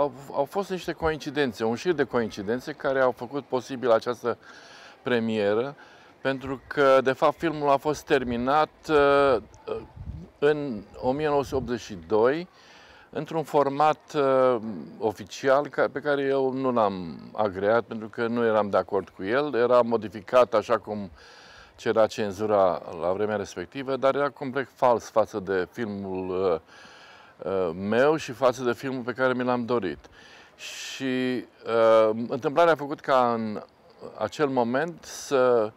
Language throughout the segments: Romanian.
au fost niște coincidențe, un șir de coincidențe care au făcut posibil această premieră, pentru că, de fapt, filmul a fost terminat în 1982, într-un format oficial pe care eu nu l-am agreat, pentru că nu eram de acord cu el. Era modificat așa cum cerea cenzura la vremea respectivă, dar era complet fals față de filmul meu și față de filmul pe care mi l-am dorit. Și întâmplarea a făcut ca în acel moment să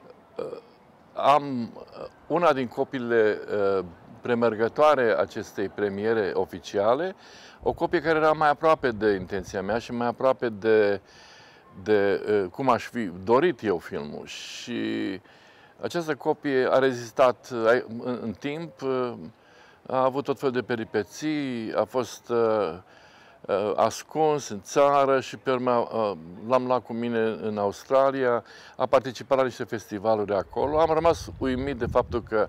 am una din copiile premergătoare acestei premiere oficiale, o copie care era mai aproape de intenția mea și mai aproape de cum aș fi dorit eu filmul. Și această copie a rezistat în timp, a avut tot felul de peripeții, a fost ascuns în țară și pe urmă l-am luat cu mine în Australia, a participat la niște festivaluri acolo. Am rămas uimit de faptul că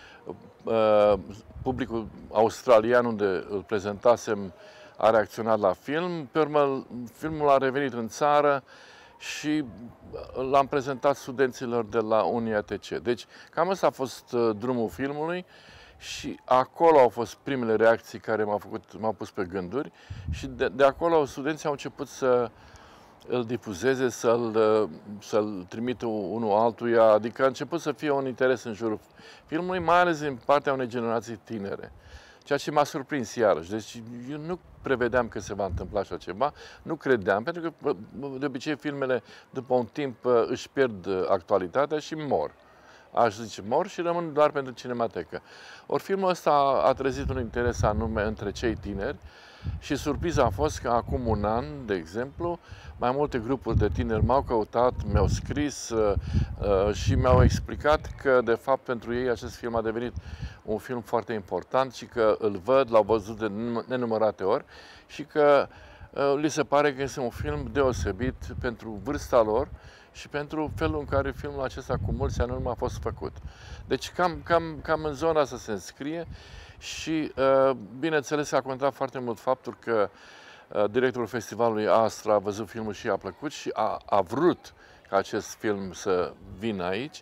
publicul australian unde îl prezentasem a reacționat la film. Pe urmă, filmul a revenit în țară și l-am prezentat studenților de la UniATC. Deci, cam ăsta a fost drumul filmului și acolo au fost primele reacții care m-au pus pe gânduri și de acolo studenții au început să îl difuzeze, să-l trimită unul altuia, adică a început să fie un interes în jurul filmului, mai ales din partea unei generații tinere. Ceea ce m-a surprins iarăși. Deci eu nu prevedeam că se va întâmpla așa ceva, nu credeam, pentru că de obicei filmele după un timp își pierd actualitatea și mor. Aș zice mor și rămân doar pentru cinematecă. Ori filmul ăsta a trezit un interes anume între cei tineri și surpriza a fost că acum un an, de exemplu, mai multe grupuri de tineri m-au căutat, mi-au scris și mi-au explicat că, de fapt, pentru ei acest film a devenit un film foarte important și că îl văd, l-au văzut de nenumărate ori și că li se pare că este un film deosebit pentru vârsta lor și pentru felul în care filmul acesta cu mulți ani în urmă a fost făcut. Deci cam în zona asta se înscrie și, bineînțeles, a contat foarte mult faptul că directorul festivalului Astra a văzut filmul și i-a plăcut și a vrut ca acest film să vină aici.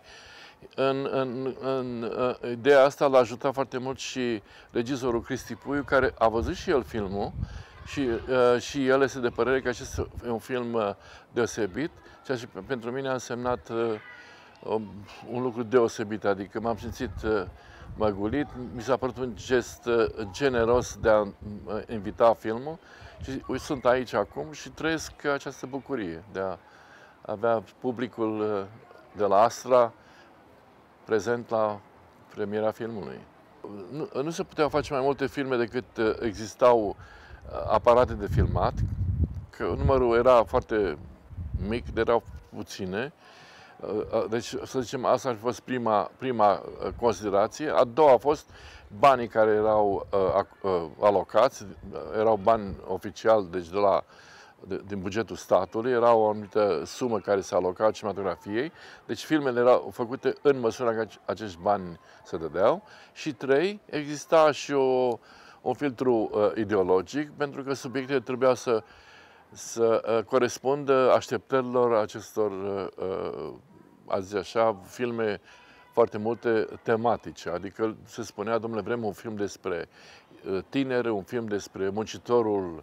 În ideea asta l-a ajutat foarte mult și regizorul Cristi Puiu, care a văzut și el filmul și el este de părere că acest e un film deosebit, ceea ce pentru mine a însemnat un lucru deosebit, adică m-am simțit măgulit, mi s-a părut un gest generos de a invita filmul și sunt aici acum și trăiesc această bucurie de a avea publicul de la Astra prezent la premiera filmului. Nu se puteau face mai multe filme decât existau aparate de filmat, că numărul era foarte mic, erau puține. Deci, să zicem, asta a fost prima considerație. A doua a fost banii care erau alocați, erau bani oficiali, deci din bugetul statului, era o anumită sumă care se aloca cinematografiei, deci filmele erau făcute în măsura că acești bani se dădeau. Și trei, exista și un filtru ideologic, pentru că subiectele trebuiau să corespundă așteptărilor acestor, a zice așa, filme foarte multe tematice. Adică se spunea, domnule, vrem un film despre tineri, un film despre muncitorul,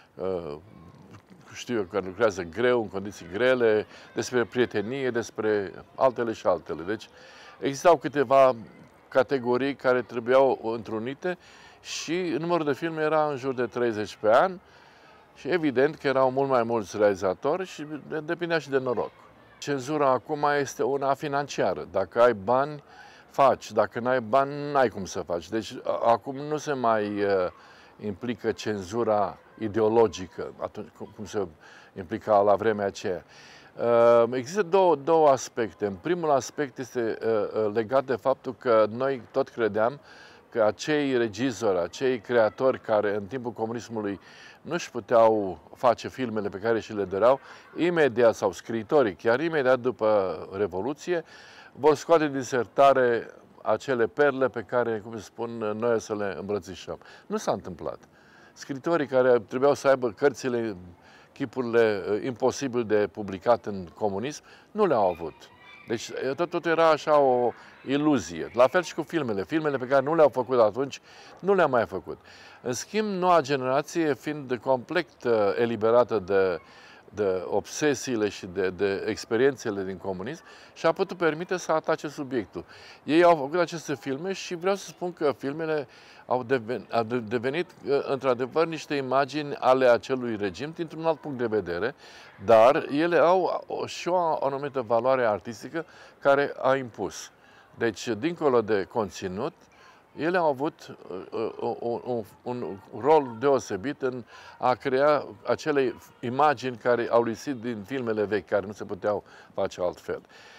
știu eu, care lucrează greu, în condiții grele, despre prietenie, despre altele și altele. Deci existau câteva categorii care trebuiau întrunite și numărul de filme era în jur de 30 pe an și evident că erau mult mai mulți realizatori și depindea și de noroc. Cenzura acum este una financiară. Dacă ai bani, faci. Dacă n-ai bani, n-ai cum să faci. Deci acum nu se mai implică cenzura ideologică, atunci cum se implica la vremea aceea. Există două aspecte. În primul aspect este legat de faptul că noi tot credeam că acei regizori, acei creatori care în timpul comunismului nu își puteau face filmele pe care și le doreau, imediat, sau scriitorii, chiar imediat după Revoluție, vor scoate din sertare acele perle pe care, cum spun, noi să le îmbrățișăm. Nu s-a întâmplat. scritorii care trebuiau să aibă cărțile, chipurile imposibil de publicat în comunism, nu le-au avut. Deci totul era așa o iluzie. La fel și cu filmele. Filmele pe care nu le-au făcut atunci, nu le-am mai făcut. În schimb, noua generație, fiind complet eliberată de obsesiile și de experiențele din comunism, și-a putut permite să atace subiectul. Ei au făcut aceste filme și vreau să spun că filmele au devenit într-adevăr niște imagini ale acelui regim dintr-un alt punct de vedere, dar ele au și o anumită valoare artistică care a impus. Deci, dincolo de conținut, ele au avut un rol deosebit în a crea acele imagini care au lipsit din filmele vechi, care nu se puteau face altfel.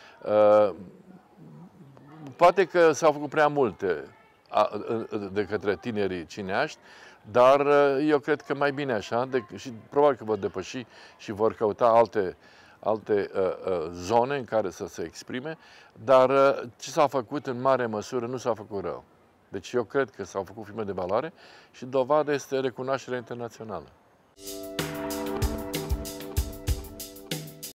Poate că s-au făcut prea multe de către tinerii cineaști, dar eu cred că mai bine așa, și probabil că vor depăși și vor căuta alte zone în care să se exprime, dar ce s-a făcut în mare măsură nu s-a făcut rău. Deci eu cred că s-au făcut filme de valoare și dovada este recunoașterea internațională.